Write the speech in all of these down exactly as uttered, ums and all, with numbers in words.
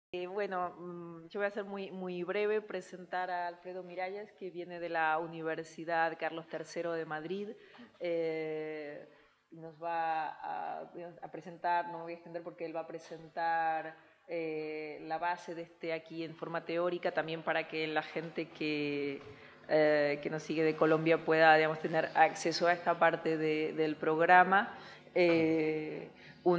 Eh, bueno, mm, yo voy a ser muy, muy breve, presentar a Alfredo Miralles, que viene de la Universidad Carlos tercero de Madrid. Eh, nos va a, a presentar, no me voy a extender porque él va a presentar eh, la base de este aquí en forma teórica, también para que la gente que, eh, que nos sigue de Colombia pueda, digamos, tener acceso a esta parte de, del programa. Eh,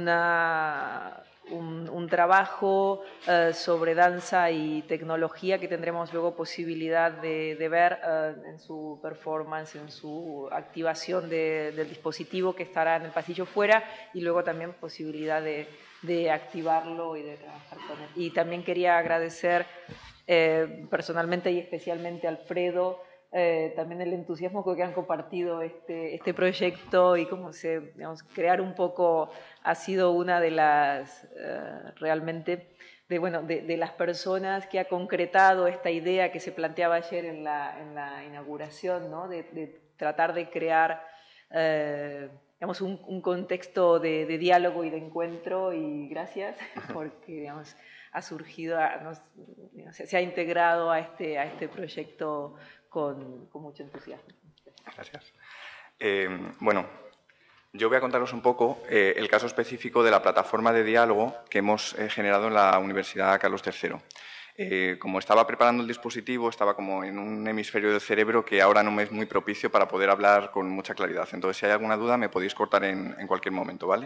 una... Un, un, trabajo eh, sobre danza y tecnología que tendremos luego posibilidad de, de ver eh, en su performance, en su activación de, del dispositivo que estará en el pasillo fuera y luego también posibilidad de, de activarlo y de trabajar con él. Y también quería agradecer eh, personalmente y especialmente a Alfredo Eh, también el entusiasmo con que han compartido este, este proyecto y cómo se, digamos, crear un poco ha sido una de las, eh, realmente, de, bueno, de, de las personas que ha concretado esta idea que se planteaba ayer en la, en la inauguración, ¿no? de, de tratar de crear, eh, digamos, un, un contexto de, de diálogo y de encuentro, y gracias porque, digamos, ha surgido, no, se ha integrado a este, a este proyecto con, con mucho entusiasmo. Gracias. Eh, bueno, yo voy a contaros un poco eh, el caso específico de la plataforma de diálogo que hemos eh, generado en la Universidad Carlos tercero. Eh, como estaba preparando el dispositivo, estaba como en un hemisferio del cerebro que ahora no me es muy propicio para poder hablar con mucha claridad. Entonces, si hay alguna duda, me podéis cortar en, en cualquier momento, ¿vale?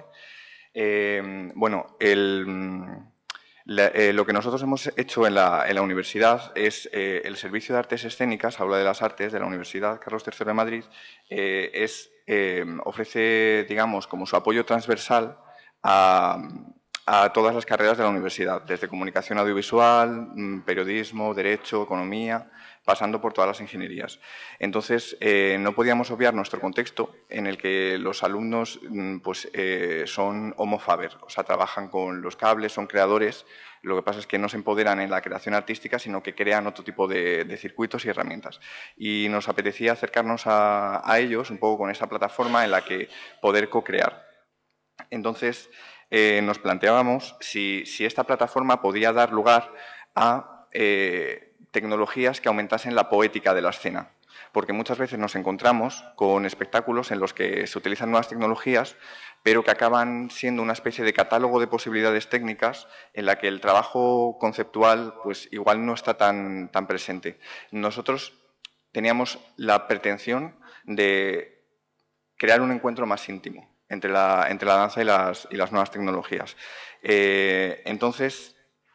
Eh, bueno, el... La, eh, lo que nosotros hemos hecho en la, en la universidad es eh, el Servicio de Artes Escénicas, Aula de las Artes de la Universidad Carlos tercero de Madrid, eh, es, eh, ofrece, digamos, como su apoyo transversal a, a todas las carreras de la universidad, desde comunicación audiovisual, periodismo, derecho, economía, pasando por todas las ingenierías. Entonces, eh, no podíamos obviar nuestro contexto en el que los alumnos pues, eh, son homo faber, o sea, trabajan con los cables, son creadores. Lo que pasa es que no se empoderan en la creación artística, sino que crean otro tipo de, de circuitos y herramientas. Y nos apetecía acercarnos a, a ellos un poco con esta plataforma en la que poder co-crear. Entonces, eh, nos planteábamos si, si esta plataforma podía dar lugar a eh, tecnologías que aumentasen la poética de la escena. Porque muchas veces nos encontramos con espectáculos en los que se utilizan nuevas tecnologías, pero que acaban siendo una especie de catálogo de posibilidades técnicas en la que el trabajo conceptual pues, igual no está tan, tan presente. Nosotros teníamos la pretensión de crear un encuentro más íntimo entre la, entre la danza y las, y las nuevas tecnologías. Eh, entonces,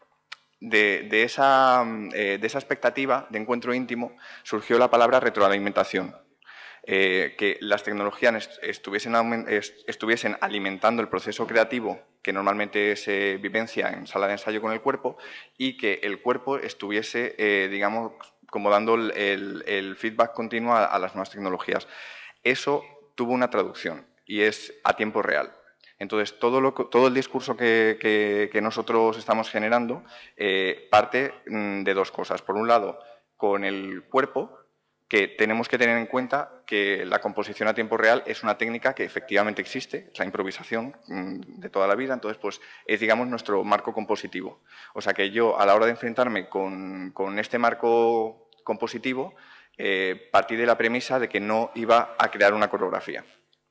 de, de, esa, eh, de esa expectativa de encuentro íntimo surgió la palabra retroalimentación. Eh, que las tecnologías estuviesen, estuviesen alimentando el proceso creativo que normalmente se vivencia en sala de ensayo con el cuerpo y que el cuerpo estuviese, eh, digamos, como dando el, el, el feedback continuo a, a las nuevas tecnologías. Eso tuvo una traducción y es a tiempo real. Entonces, todo, lo, todo el discurso que, que, que nosotros estamos generando eh, parte mm, de dos cosas. Por un lado, con el cuerpo, que tenemos que tener en cuenta que la composición a tiempo real es una técnica que efectivamente existe, es la improvisación mmm, de toda la vida, entonces pues es, digamos, nuestro marco compositivo. O sea que yo, a la hora de enfrentarme con, con este marco compositivo, eh, partí de la premisa de que no iba a crear una coreografía.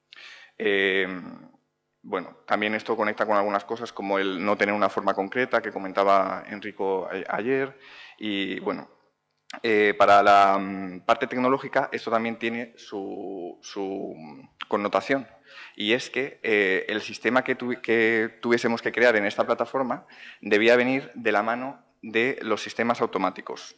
Eh, bueno, también esto conecta con algunas cosas como el no tener una forma concreta que comentaba Enrico ayer y bueno, eh, para la um, parte tecnológica esto también tiene su, su connotación y es que eh, el sistema que, tu, que tuviésemos que crear en esta plataforma debía venir de la mano de los sistemas automáticos.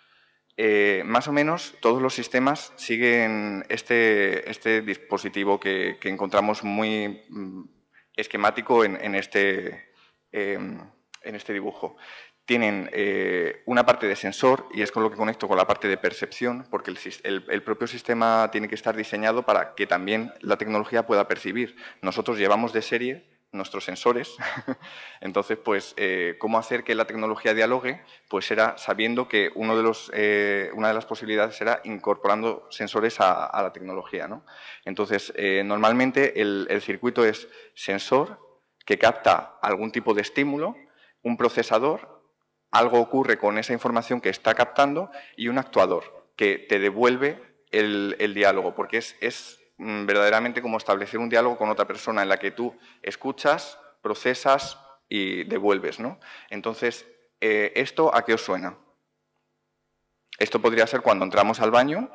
Eh, más o menos todos los sistemas siguen este, este dispositivo que, que encontramos muy mm, esquemático en, en, este, eh, en este dibujo. Tienen eh, una parte de sensor, y es con lo que conecto con la parte de percepción, porque el, el, el propio sistema tiene que estar diseñado para que también la tecnología pueda percibir. Nosotros llevamos de serie nuestros sensores, entonces, pues, eh, ¿cómo hacer que la tecnología dialogue? Pues era sabiendo que uno de los, eh, una de las posibilidades era incorporando sensores a, a la tecnología, ¿no? Entonces, eh, normalmente el, el circuito es sensor que capta algún tipo de estímulo, un procesador algo ocurre con esa información que está captando y un actuador que te devuelve el, el diálogo, porque es, es verdaderamente como establecer un diálogo con otra persona en la que tú escuchas, procesas y devuelves, ¿no? Entonces, eh, ¿esto a qué os suena? Esto podría ser cuando entramos al baño,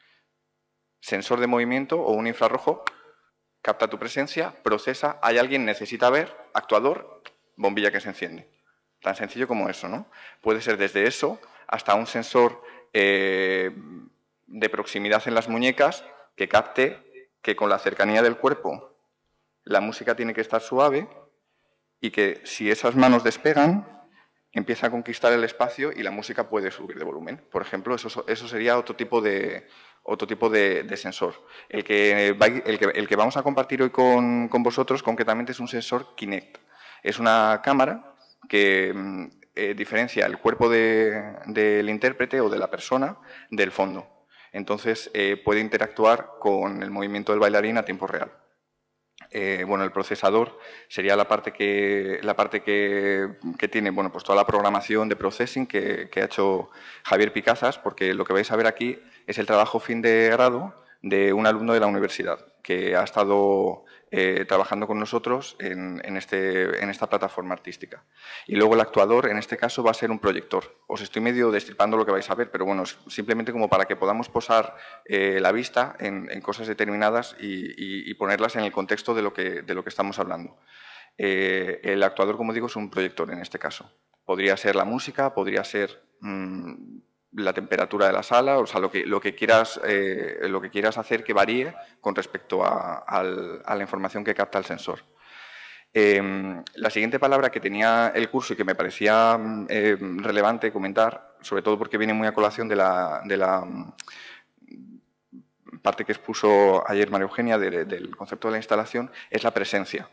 sensor de movimiento o un infrarrojo, capta tu presencia, procesa, hay alguien, necesita ver, actuador, bombilla que se enciende. Tan sencillo como eso, ¿no? Puede ser desde eso hasta un sensor eh, de proximidad en las muñecas que capte que con la cercanía del cuerpo la música tiene que estar suave y que si esas manos despegan, empieza a conquistar el espacio y la música puede subir de volumen. Por ejemplo, eso, eso sería otro tipo de, otro tipo de, de sensor. El que, el, que, el que vamos a compartir hoy con, con vosotros concretamente es un sensor Kinect. Es una cámara que eh, diferencia el cuerpo de, del intérprete o de la persona del fondo. Entonces, eh, puede interactuar con el movimiento del bailarín a tiempo real. Eh, bueno, el procesador sería la parte que, la parte que, que tiene bueno, pues toda la programación de processing que, que ha hecho Javier Picazas, porque lo que vais a ver aquí es el trabajo fin de grado de un alumno de la universidad que ha estado eh, trabajando con nosotros en, en, este, en esta plataforma artística. Y luego el actuador, en este caso, va a ser un proyector. Os estoy medio destripando lo que vais a ver, pero bueno, simplemente como para que podamos posar eh, la vista en, en cosas determinadas y, y, y ponerlas en el contexto de lo que, de lo que estamos hablando. Eh, el actuador, como digo, es un proyector en este caso. Podría ser la música, podría ser mmm, la temperatura de la sala, o sea, lo que, lo que, quieras, eh, lo que quieras hacer que varíe con respecto a, a, a la información que capta el sensor. Eh, la siguiente palabra que tenía el curso y que me parecía eh, relevante comentar, sobre todo porque viene muy a colación de la, de la parte que expuso ayer María Eugenia de, del concepto de la instalación, es la presencia.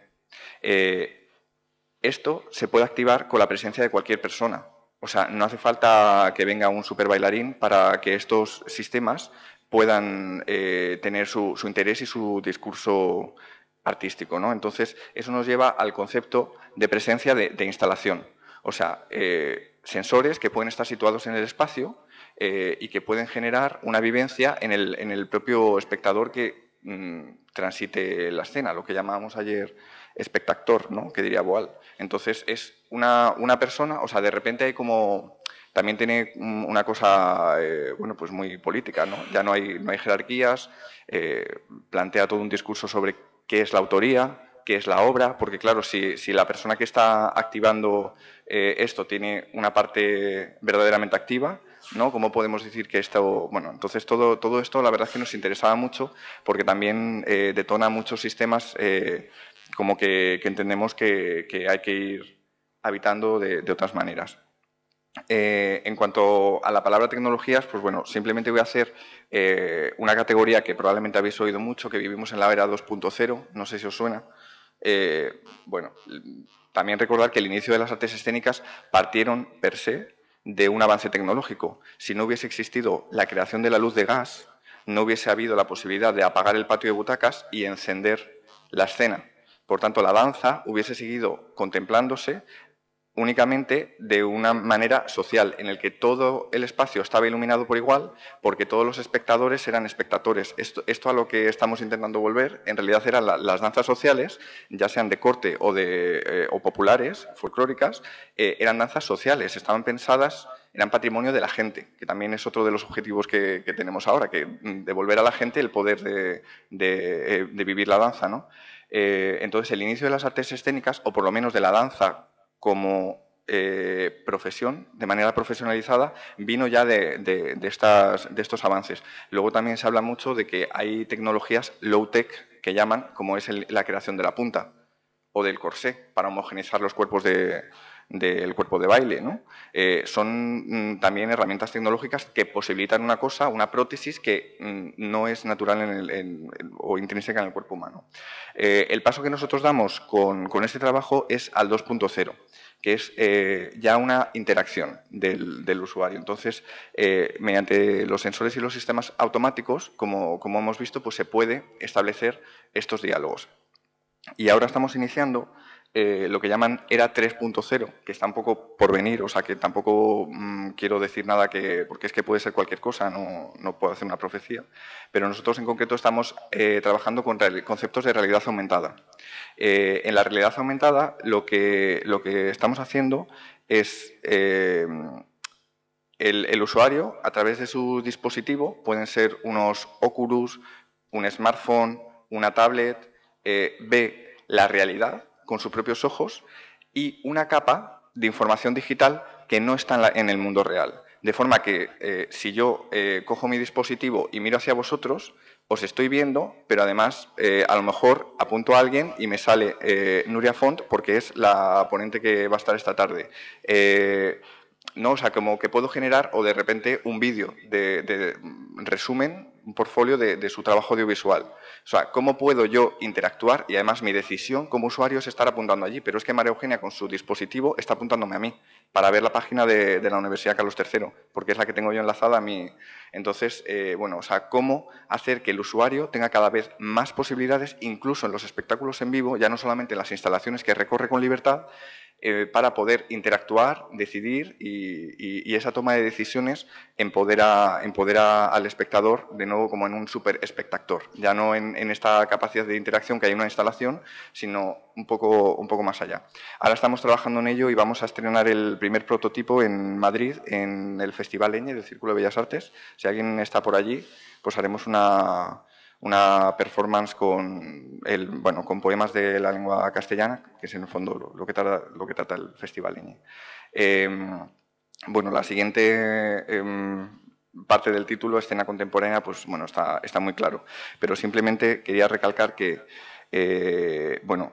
Eh, esto se puede activar con la presencia de cualquier persona. O sea, no hace falta que venga un super bailarín para que estos sistemas puedan eh, tener su, su interés y su discurso artístico, ¿no? Entonces, eso nos lleva al concepto de presencia de, de instalación. O sea, eh, sensores que pueden estar situados en el espacio eh, y que pueden generar una vivencia en el, en el propio espectador que mmm, transite la escena, lo que llamábamos ayer espectactor, ¿no? Que diría Boal. Entonces, es una, una persona, o sea, de repente hay como... También tiene una cosa, eh, bueno, pues muy política, ¿no? Ya no hay, no hay jerarquías, eh, plantea todo un discurso sobre qué es la autoría, qué es la obra, porque claro, si, si la persona que está activando eh, esto tiene una parte verdaderamente activa, ¿no? ¿Cómo podemos decir que esto...? Bueno, entonces todo, todo esto la verdad es que nos interesaba mucho porque también eh, detona muchos sistemas eh, como que, que entendemos que, que hay que ir habitando de, de otras maneras. Eh, en cuanto a la palabra tecnologías, pues bueno, simplemente voy a hacer eh, una categoría que probablemente habéis oído mucho, que vivimos en la era dos punto cero, no sé si os suena. Eh, bueno, también recordar que el inicio de las artes escénicas partieron per se de un avance tecnológico. Si no hubiese existido la creación de la luz de gas, no hubiese habido la posibilidad de apagar el patio de butacas y encender la escena. Por tanto, la danza hubiese seguido contemplándose únicamente de una manera social, en el que todo el espacio estaba iluminado por igual, porque todos los espectadores eran espectadores. Esto, esto a lo que estamos intentando volver, en realidad eran la, las danzas sociales, ya sean de corte o, de, eh, o populares, folclóricas, eh, eran danzas sociales, estaban pensadas, eran patrimonio de la gente, que también es otro de los objetivos que, que tenemos ahora, que devolver a la gente el poder de, de, de vivir la danza, ¿no? Eh, entonces, el inicio de las artes escénicas, o por lo menos de la danza como eh, profesión, de manera profesionalizada, vino ya de, de, de, estas, de estos avances. Luego también se habla mucho de que hay tecnologías low-tech que llaman, como es el, la creación de la punta o del corsé, para homogeneizar los cuerpos de, del cuerpo de baile, ¿no? Eh, son mm, también herramientas tecnológicas que posibilitan una cosa, una prótesis que mm, no es natural en el, en, en, o intrínseca en el cuerpo humano. Eh, el paso que nosotros damos con, con este trabajo es al dos punto cero, que es eh, ya una interacción del, del usuario. Entonces, eh, mediante los sensores y los sistemas automáticos, como, como hemos visto, pues se puede establecer estos diálogos. Y ahora estamos iniciando eh, lo que llaman era tres punto cero, que está un poco por venir, o sea que tampoco mmm, quiero decir nada que, porque es que puede ser cualquier cosa, no, no puedo hacer una profecía, pero nosotros en concreto estamos eh, trabajando con conceptos de realidad aumentada. Eh, en la realidad aumentada lo que, lo que estamos haciendo es eh, el, el usuario, a través de su dispositivo, pueden ser unos Oculus, un smartphone, una tablet, eh, ve la realidad con sus propios ojos y una capa de información digital que no está en, la, en el mundo real. De forma que eh, si yo eh, cojo mi dispositivo y miro hacia vosotros, os estoy viendo, pero además eh, a lo mejor apunto a alguien y me sale eh, Nuria Font porque es la ponente que va a estar esta tarde. Eh, ¿no? O sea, como que puedo generar o de repente un vídeo de, de resumen, un portfolio de, de su trabajo audiovisual. O sea, ¿cómo puedo yo interactuar? Y además mi decisión como usuario es estar apuntando allí, pero es que María Eugenia con su dispositivo está apuntándome a mí para ver la página de, de la Universidad Carlos tercero, porque es la que tengo yo enlazada a mí. Entonces, eh, bueno, o sea, ¿cómo hacer que el usuario tenga cada vez más posibilidades, incluso en los espectáculos en vivo, ya no solamente en las instalaciones que recorre con libertad, Eh, para poder interactuar, decidir y, y, y esa toma de decisiones empodera, empodera al espectador de nuevo como en un super espectactor, ya no en, en esta capacidad de interacción que hay en una instalación, sino un poco, un poco más allá. Ahora estamos trabajando en ello y vamos a estrenar el primer prototipo en Madrid, en el Festival Eñe del Círculo de Bellas Artes. Si alguien está por allí, pues haremos una... una performance con, el, bueno, con poemas de la lengua castellana, que es en el fondo lo, lo, que, trata, lo que trata el Festival Eñe. Eh, bueno, la siguiente eh, parte del título, escena contemporánea, pues bueno, está, está muy claro, pero simplemente quería recalcar que, eh, bueno,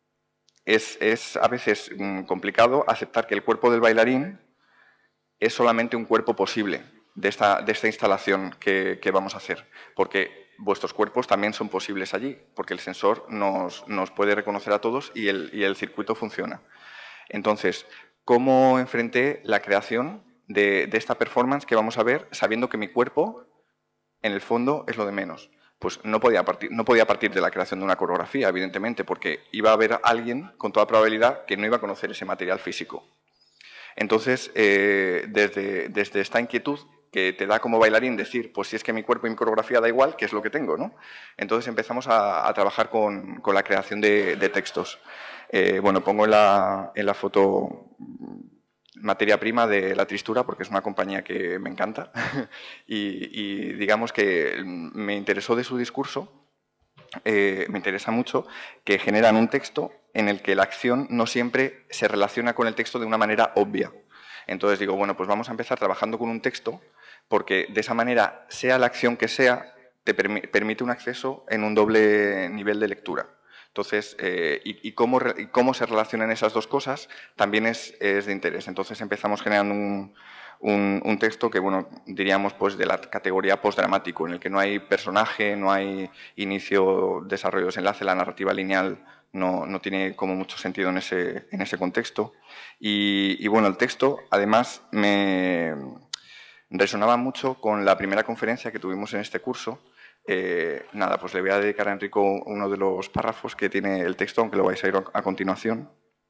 es, es a veces mm, complicado aceptar que el cuerpo del bailarín es solamente un cuerpo posible de esta, de esta instalación que, que vamos a hacer, porque vuestros cuerpos también son posibles allí, porque el sensor nos, nos puede reconocer a todos y el, y el circuito funciona. Entonces, ¿cómo enfrenté la creación de, de esta performance que vamos a ver sabiendo que mi cuerpo, en el fondo, es lo de menos? Pues no podía, partir, no podía partir de la creación de una coreografía, evidentemente, porque iba a haber alguien, con toda probabilidad, que no iba a conocer ese material físico. Entonces, eh, desde, desde esta inquietud que te da como bailarín decir, pues si es que mi cuerpo y mi coreografía da igual, ¿qué es lo que tengo? ¿no? Entonces empezamos a, a trabajar con, con la creación de, de textos. Eh, bueno, pongo en la, en la foto materia prima de La Tristura, porque es una compañía que me encanta, y, y digamos que me interesó de su discurso, eh, me interesa mucho, que generan un texto en el que la acción no siempre se relaciona con el texto de una manera obvia. Entonces digo, bueno, pues vamos a empezar trabajando con un texto, porque de esa manera, sea la acción que sea, te permi- permite un acceso en un doble nivel de lectura. Entonces, eh, y, y, cómo, y cómo se relacionan esas dos cosas también es, es de interés. Entonces empezamos generando un, un, un texto que, bueno, diríamos pues de la categoría postdramático, en el que no hay personaje, no hay inicio, desarrollo, desenlace, la narrativa lineal no, no tiene como mucho sentido en ese, en ese contexto. Y, y bueno, el texto además me resonaba mucho con la primera conferencia que tuvimos en este curso. Eh, nada, pues le voy a dedicar a Enrico uno de los párrafos que tiene el texto, aunque lo vais a ir a continuación.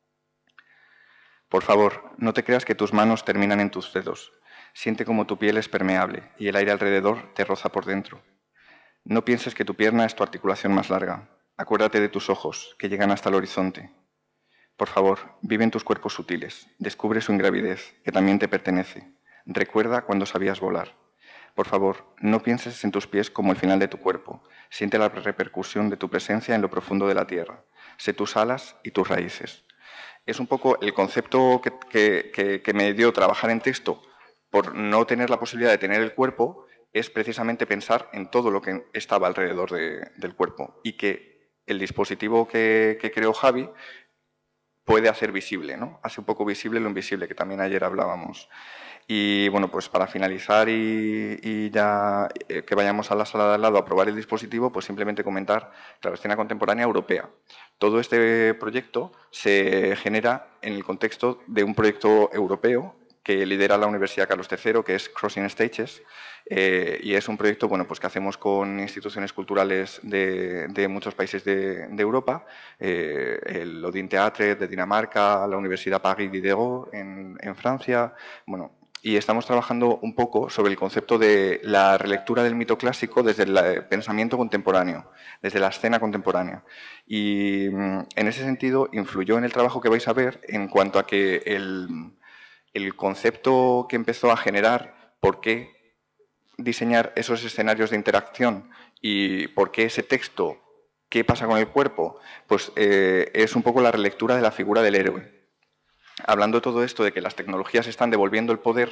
Por favor, no te creas que tus manos terminan en tus dedos. Siente como tu piel es permeable y el aire alrededor te roza por dentro. No pienses que tu pierna es tu articulación más larga. Acuérdate de tus ojos, que llegan hasta el horizonte. Por favor, vive en tus cuerpos sutiles. Descubre su ingravidez, que también te pertenece. Recuerda cuando sabías volar. Por favor, no pienses en tus pies como el final de tu cuerpo. Siente la repercusión de tu presencia en lo profundo de la tierra. Sé tus alas y tus raíces. Es un poco el concepto que, que, que, que me dio trabajar en texto por no tener la posibilidad de tener el cuerpo, es precisamente pensar en todo lo que estaba alrededor de, del cuerpo y que el dispositivo que, que creó Javi puede hacer visible, ¿no? Hace un poco visible lo invisible, que también ayer hablábamos. Y bueno, pues para finalizar y, y ya eh, que vayamos a la sala de al lado a probar el dispositivo, pues simplemente comentar, claro, escena contemporánea europea. Todo este proyecto se genera en el contexto de un proyecto europeo que lidera la Universidad Carlos tercero, que es Crossing Stages, eh, y es un proyecto bueno, pues que hacemos con instituciones culturales de, de muchos países de, de Europa, eh, el Odin Teatre de Dinamarca, la Universidad Paris Diderot en, en Francia, bueno, y estamos trabajando un poco sobre el concepto de la relectura del mito clásico desde el pensamiento contemporáneo, desde la escena contemporánea. Y en ese sentido influyó en el trabajo que vais a ver en cuanto a que el, el concepto que empezó a generar por qué diseñar esos escenarios de interacción y por qué ese texto, qué pasa con el cuerpo, pues eh, es un poco la relectura de la figura del héroe. Hablando todo esto de que las tecnologías están devolviendo el poder,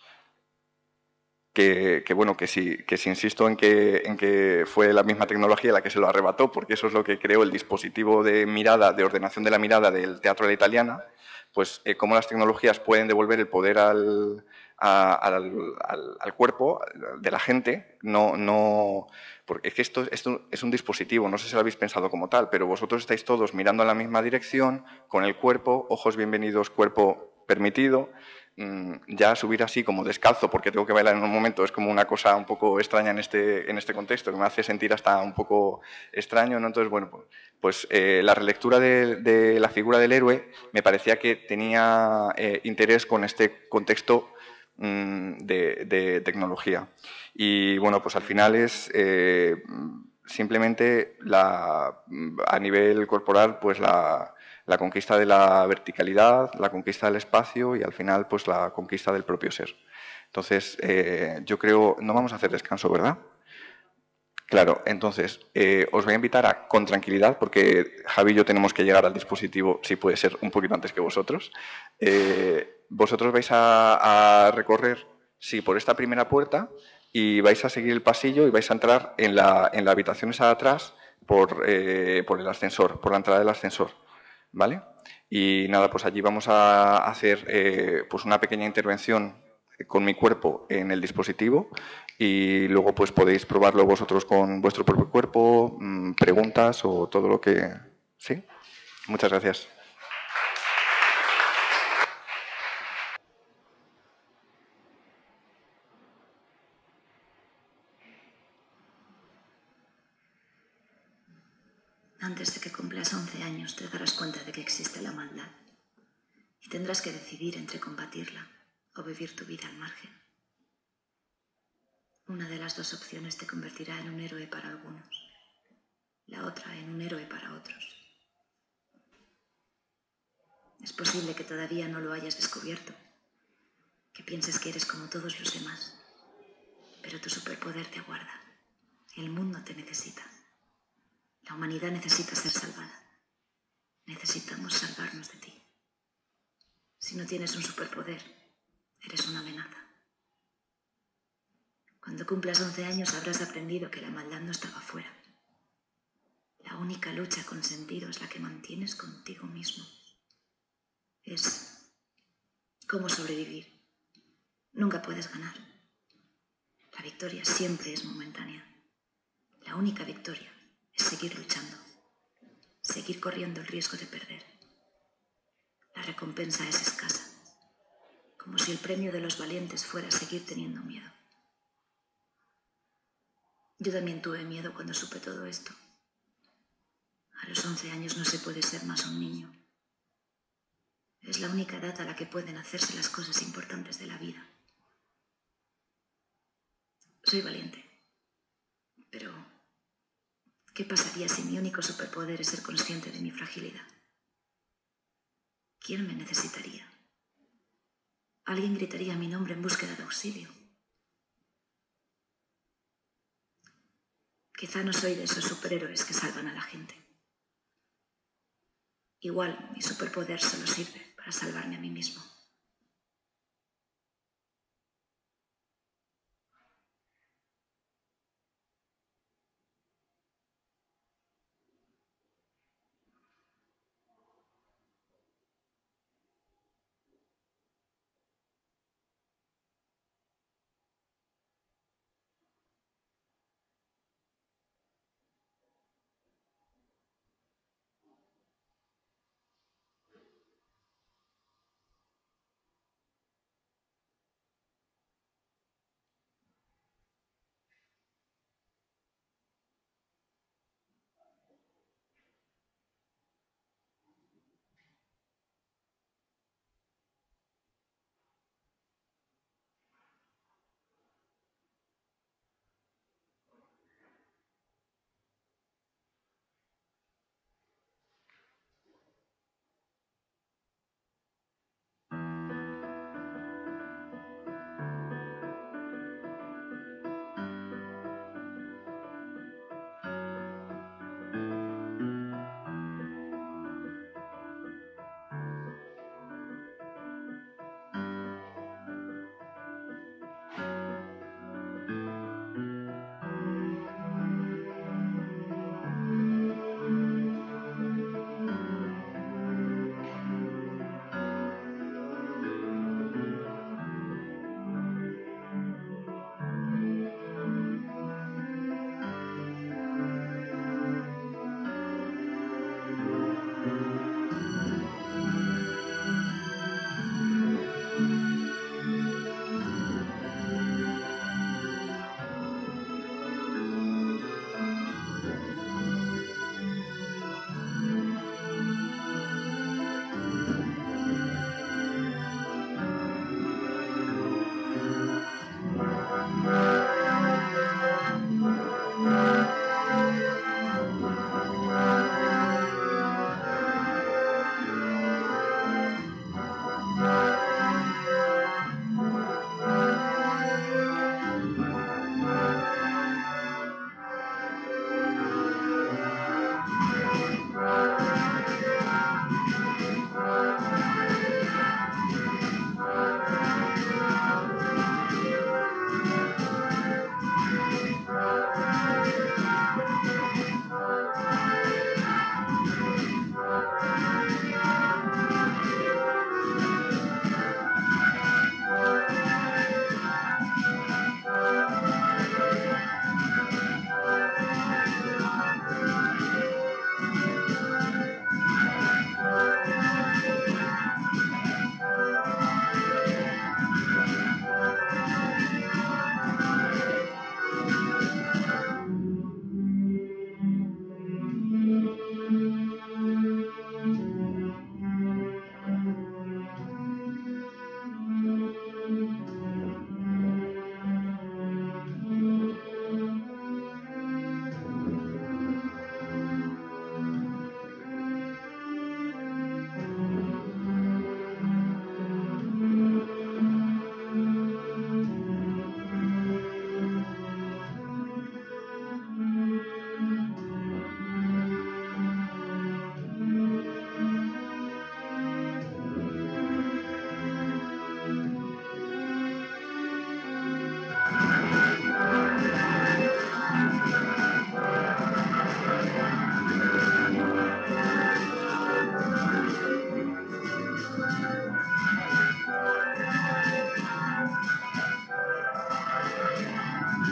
que, que bueno, que si, que si insisto en que, en que fue la misma tecnología la que se lo arrebató, porque eso es lo que creó el dispositivo de mirada, de ordenación de la mirada del teatro a la italiana, pues eh, cómo las tecnologías pueden devolver el poder al, a, al, al, al cuerpo de la gente, no, no, porque es que esto, esto es un dispositivo, no sé si lo habéis pensado como tal, pero vosotros estáis todos mirando en la misma dirección, con el cuerpo, ojos bienvenidos, cuerpo permitido. Ya subir así como descalzo porque tengo que bailar en un momento es como una cosa un poco extraña en este, en este contexto, que me hace sentir hasta un poco extraño, ¿no? Entonces, bueno, pues, pues eh, la relectura de, de la figura del héroe me parecía que tenía eh, interés con este contexto mmm, de, de tecnología. Y bueno, pues al final es eh, simplemente la, a nivel corporal, pues la la conquista de la verticalidad, la conquista del espacio y al final pues la conquista del propio ser. Entonces, eh, yo creo, no vamos a hacer descanso, ¿verdad? Claro, entonces, eh, os voy a invitar a, con tranquilidad, porque Javi y yo tenemos que llegar al dispositivo, si puede ser, un poquito antes que vosotros. Eh, vosotros vais a, a recorrer, sí, por esta primera puerta y vais a seguir el pasillo y vais a entrar en la, en la habitación esa de atrás por, eh, por el ascensor, por la entrada del ascensor. ¿Vale? Y nada, pues allí vamos a hacer eh, pues una pequeña intervención con mi cuerpo en el dispositivo y luego pues podéis probarlo vosotros con vuestro propio cuerpo, mmm, preguntas o todo lo que... ¿Sí? Muchas gracias. Antes de que cumplas once años te darás cuenta de que existe la maldad y tendrás que decidir entre combatirla o vivir tu vida al margen. Una de las dos opciones te convertirá en un héroe para algunos, la otra en un héroe para otros. Es posible que todavía no lo hayas descubierto, que pienses que eres como todos los demás, pero tu superpoder te aguarda. El mundo te necesita. La humanidad necesita ser salvada. Necesitamos salvarnos de ti. Si no tienes un superpoder, eres una amenaza. Cuando cumplas once años habrás aprendido que la maldad no estaba fuera. La única lucha con sentido es la que mantienes contigo mismo. Es cómo sobrevivir. Nunca puedes ganar. La victoria siempre es momentánea. La única victoria es seguir luchando, seguir corriendo el riesgo de perder. La recompensa es escasa, como si el premio de los valientes fuera seguir teniendo miedo. Yo también tuve miedo cuando supe todo esto. A los once años no se puede ser más un niño. Es la única edad a la que pueden hacerse las cosas importantes de la vida. Soy valiente, pero ¿qué pasaría si mi único superpoder es ser consciente de mi fragilidad? ¿Quién me necesitaría? Alguien gritaría mi nombre en búsqueda de auxilio. Quizá no soy de esos superhéroes que salvan a la gente. Igual mi superpoder solo sirve para salvarme a mí mismo.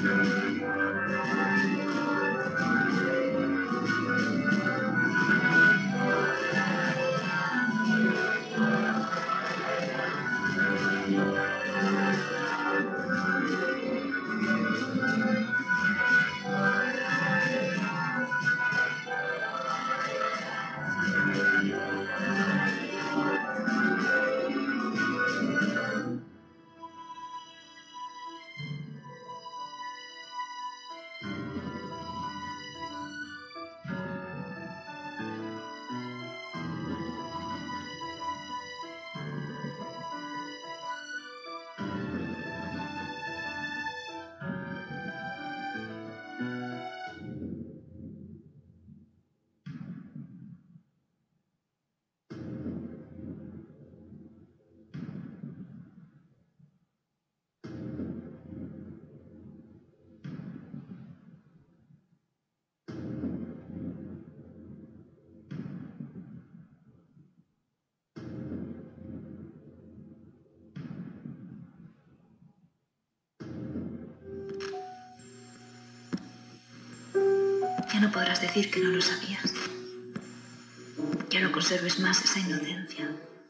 Ya no podrás decir que no lo sabías. Ya no conserves más esa inocencia.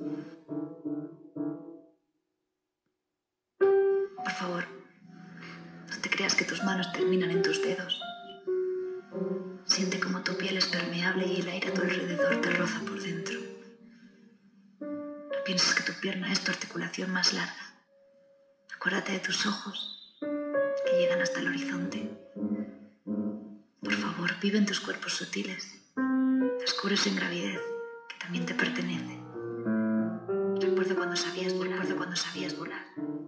Por favor, no te creas que tus manos terminan en tus dedos. Siente como tu piel es permeable y el aire a tu alrededor te roza por dentro. No pienses que tu pierna es tu articulación más larga. Acuérdate de tus ojos, que llegan hasta el horizonte. Por favor, vive en tus cuerpos sutiles. Descubre su ingravidez, que también te pertenece. Recuerda cuando sabías volar, recuerda cuando sabías volar.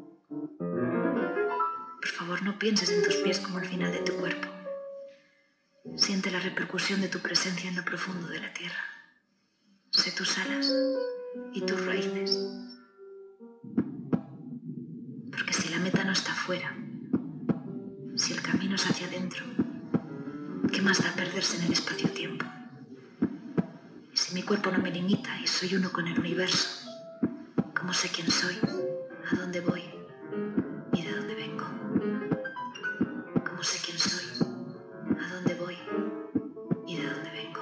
Por favor, no pienses en tus pies como el final de tu cuerpo. Siente la repercusión de tu presencia en lo profundo de la tierra. Sé tus alas y tus raíces. Porque si la meta no está afuera, si el camino es hacia adentro, ¿qué más da perderse en el espacio-tiempo? Y si mi cuerpo no me limita y soy uno con el universo, ¿cómo sé quién soy, a dónde voy y de dónde vengo? ¿Cómo sé quién soy, a dónde voy y de dónde vengo?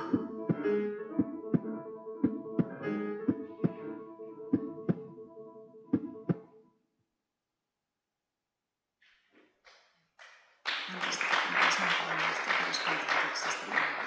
Antes de que cumplas un poco más, te darás cuenta de que existe el mundo.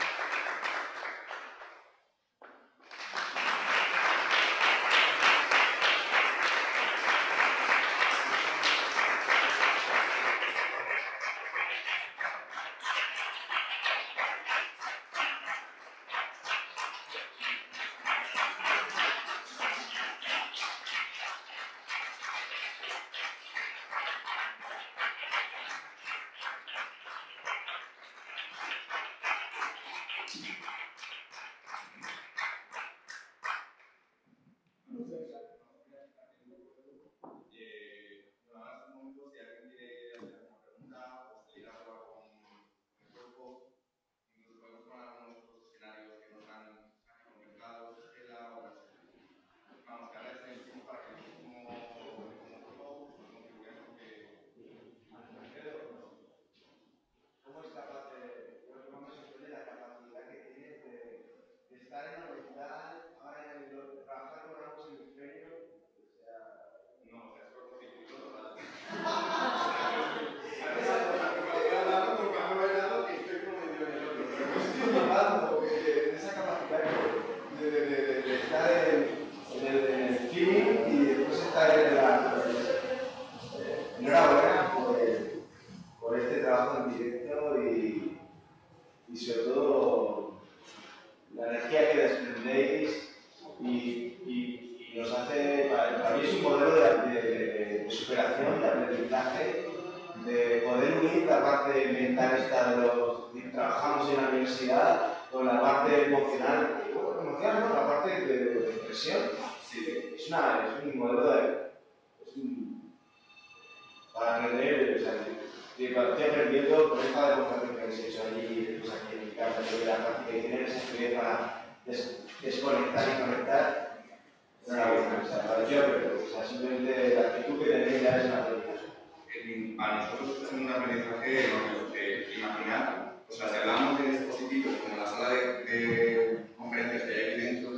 Simplemente la actitud que tenéis ya es maravillosa. para nosotros está siendo un aprendizaje enorme de imaginar, o sea, si hablamos de dispositivos como la sala de, de conferencias que hay aquí dentro,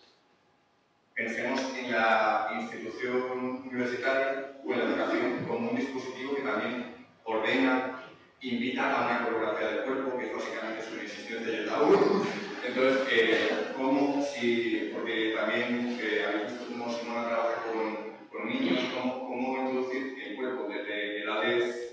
pensemos en la institución universitaria o en la educación como un dispositivo que también ordena, invita a una coreografía del cuerpo, que es básicamente su inexistencia y el tabú. Entonces, eh, ¿cómo si, porque también eh, habéis visto cómo Simona trabaja con, con niños, cómo, cómo introducir el cuerpo desde edades,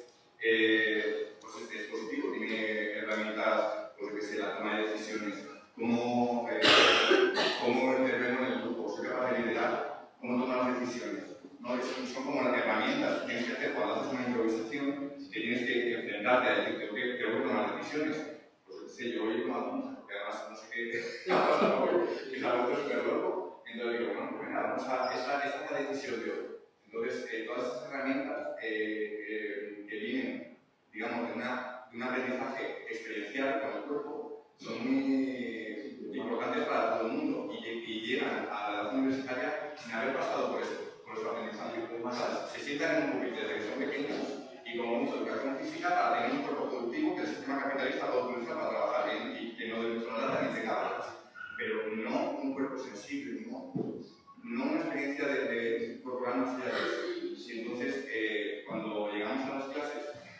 eh, pues este dispositivo tiene herramientas, pues que sé, la toma de decisiones, cómo, eh, cómo intervengo en el grupo, soy capaz de liderar, cómo tomar las decisiones. ¿No? Son como las herramientas que tienes que hacer cuando haces una improvisación, que tienes que enfrentarte a decir, tengo que, tengo que tomar decisiones. Pues sé, yo hoy he tomado una, porque además no sé qué ha pasado hoy, y la voz es súper loco. Entonces digo, bueno, pues venga, vamos a, esa, esa es la decisión de hoy. Entonces, eh, todas esas herramientas eh, eh, que vienen, digamos, de, una, de un aprendizaje experiencial con el cuerpo, son muy importantes para todo el mundo y, y llegan a la edad universitaria sin haber pasado por esto, por su aprendizaje. O sea, se sientan en un pupitre desde que son pequeños y como mucho educación física para tener un cuerpo productivo que el sistema capitalista lo utiliza para trabajar bien y que no de nuestra nada ni tenga balas. Pero no un cuerpo sensible, no, no una experiencia de, de corporal más allá de eso. Y entonces, eh, cuando llegamos a las clases,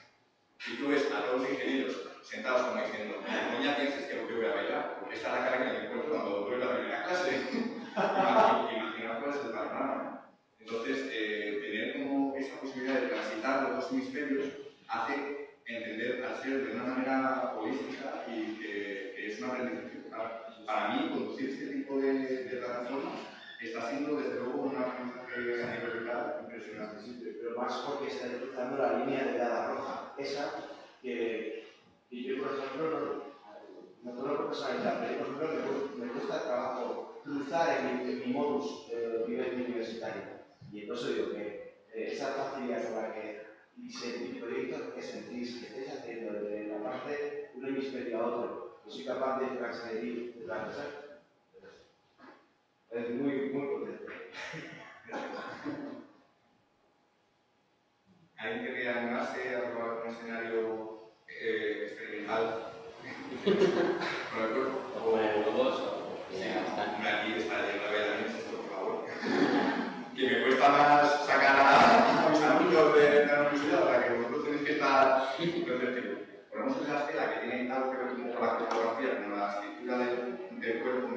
y tú ves a todos los ingenieros sentados como diciendo, no ya pienses que lo que voy a bailar, porque esta es la cara que me encuentro cuando doy la primera clase. Imaginar cuál es el panorama. Entonces, eh, tener como esa posibilidad de transitar los dos hemisferios hace entender al ser de una manera holística y que, que es un aprendizaje. Para, para mí, conducir este tipo de, de plataformas está siendo, desde luego, un aprendizaje a nivel vital impresionante. Sí, pero más porque está utilizando la línea de dada roja, esa que, que yo, por ejemplo, no, no conozco personalidad, pero por ejemplo, me, me cuesta trabajo cruzar en mi, en mi modus de nivel universitario. Y entonces digo que eh, esa facilidad con la que y proyectos que sentís que estáis haciendo de la parte de un hemisferio a otro, que soy capaz de transgredir, de transversar, es muy, muy potente. ¿Alguien querría animarse a probar un escenario eh, experimental con el cuerpo? O el globoso. Aquí está lleno de animes, esto, por favor. Que me cuesta más sacar a mis amigos de la universidad para que vosotros tenéis que estar receptivos. Ponemos una estela que tiene algo que ver con la fotografía, con la escritura del, del cuerpo